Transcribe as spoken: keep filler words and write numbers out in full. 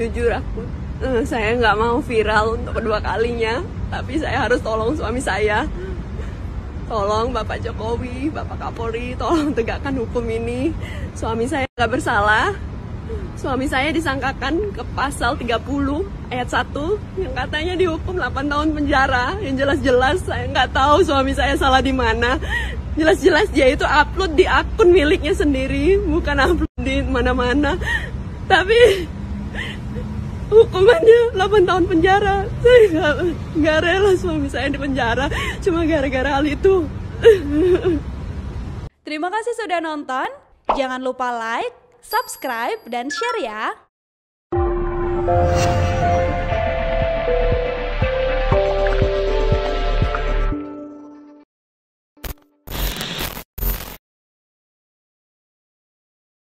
Jujur aku, uh, saya nggak mau viral untuk kedua kalinya, tapi saya harus tolong suami saya. Tolong Bapak Jokowi, Bapak Kapolri, tolong tegakkan hukum ini. Suami saya nggak bersalah. Suami saya disangkakan ke pasal tiga puluh ayat satu yang katanya dihukum delapan tahun penjara. Yang jelas-jelas saya nggak tahu suami saya salah di mana. Jelas-jelas dia itu upload di akun miliknya sendiri, bukan upload di mana-mana. Tapi hukumannya delapan tahun penjara. Saya nggak, nggak rela suami saya di penjara cuma gara-gara hal itu. Terima kasih sudah nonton. Jangan lupa like, subscribe, dan share ya.